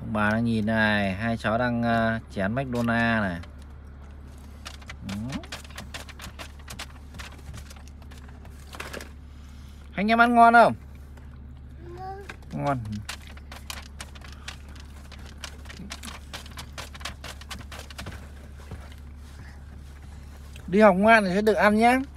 Bà đang nhìn này, hai cháu đang chén McDonald's này. Anh em ăn ngon không? Ngon. Đi học ngoan thì sẽ được ăn nhé.